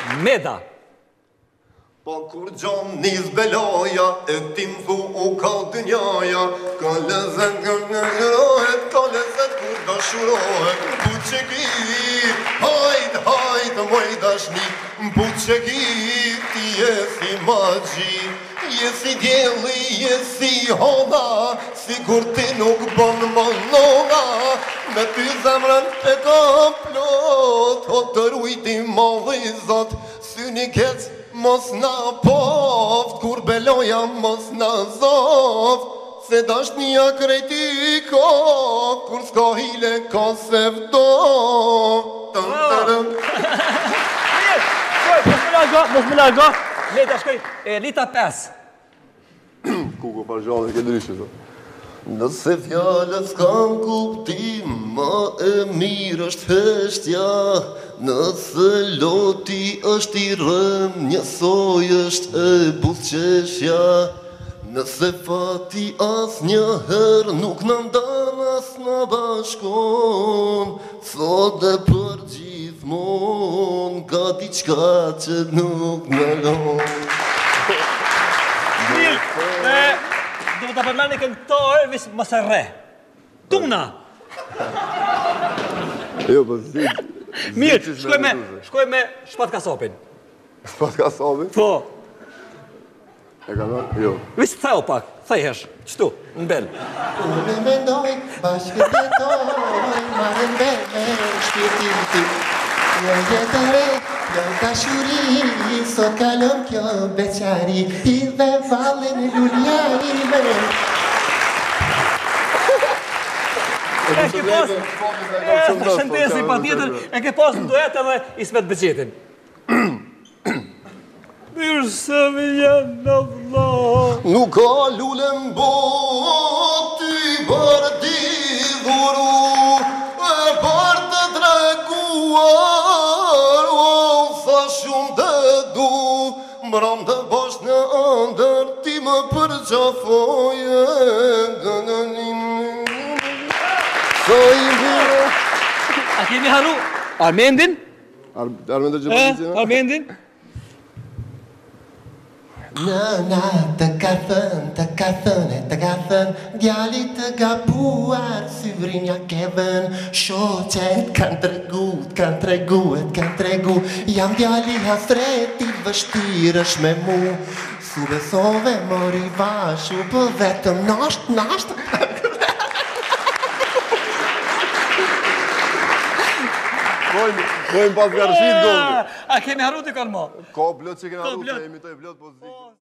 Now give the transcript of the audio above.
Meda. Po kur gjon nis beloja, e tim thu u ka dënjaja, ka lezet gërnërohet, ka lezet kur dashurohet, buqeki, hajt, hajt, moj dashni, buqeki, ti jesi magji, jesi djeli, jesi hoda, sigur ti nuk bon mëllona, me ty zemrën e ka plot, o të rujti modhi zot, syni kec, mos na poft, kur beloja mos na zoft, se dashnia krejti ko, kur s'ka hile ka se vdoft. Mos me largo, Leta shkoj, Lita 5. Kuko pa gjallë ke ndryshe, so. Nëse fjallës kam kuptim, ma e mirë është heshtja, nëse loti është i rëm, njësoj është e buzqeshja, nëse fati as një herë nuk në ndan as në bashkon, thot dhe për gjithmon, ka diçka që nuk në lon. Do të përmeni këngëtore, vis mos e re. Tuna! Jo, po zi... Mirë, shkoj me shpat kasopin. Shpat kasopin? Po. E ka në? Jo. Vis theu pak, thejhesh, qëtu, në bel. Unë mendoj, bashkë jetoj, marrë në bel me shpirtin. Jo jetëre, jo dashuri, sot kalon kjo beqari, i dhe valën e luljari me. E ke pas, shëntesi pa tjetër, e ke pas në duet edhe Ismet Beqetin. Mirë se mi jenë në vla. Nuk ka lullën bot, ty bërdi dhuru, e për të treguar, o sa shumë të du, mbram të bosh në ndër, ti më përgjafoje. A kemi haru? Armendin? Armendin Gjepazicina? Armendin? Nëna të ka thënë, djali të gabuar, syvrinja kevën, shoqet kanë tregu, jam djali hasreti, vështirë është me mu, su besove mori vashu, për vetëm nasht. Mojnë pas garëshit gollë. A kemi haru të kanë mo? Ka blot që kena haru, të imitoj blot pozitiv.